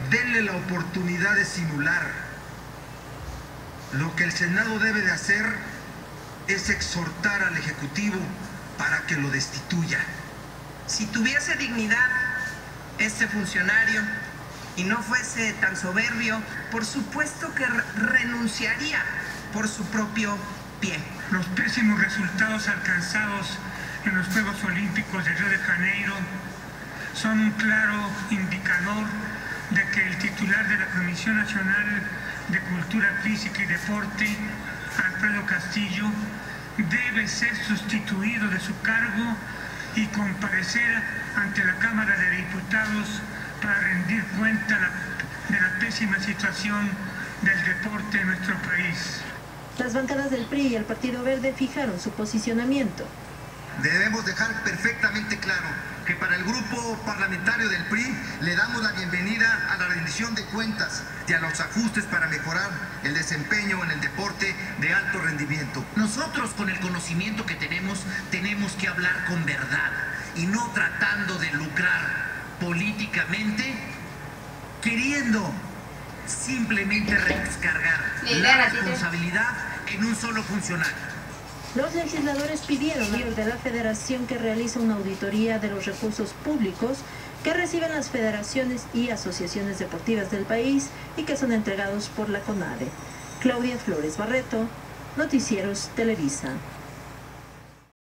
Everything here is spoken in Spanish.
denle la oportunidad de simular. Lo que el Senado debe de hacer es exhortar al Ejecutivo para que lo destituya. Si tuviese dignidad este funcionario y no fuese tan soberbio, por supuesto que renunciaría por su propio pie. Los pésimos resultados alcanzados en los Juegos Olímpicos de Río de Janeiro son un claro indicador de que el titular de la Comisión Nacional de Cultura Física y Deporte, Alfredo Castillo, debe ser sustituido de su cargo y comparecer ante la Cámara de Diputados para rendir cuenta de la pésima situación del deporte en nuestro país. Las bancadas del PRI y el Partido Verde fijaron su posicionamiento. Debemos dejar perfectamente claro que para el grupo parlamentario del PRI le damos la bienvenida a la rendición de cuentas y a los ajustes para mejorar el desempeño en el deporte de alto rendimiento. Nosotros, con el conocimiento que tenemos que hablar con verdad y no tratando de lucrar políticamente, queriendo simplemente descargar la responsabilidad en un solo funcionario. Los legisladores pidieron al de la Federación que realice una auditoría de los recursos públicos que reciben las federaciones y asociaciones deportivas del país y que son entregados por la CONADE. Claudia Flores Barreto, Noticieros Televisa.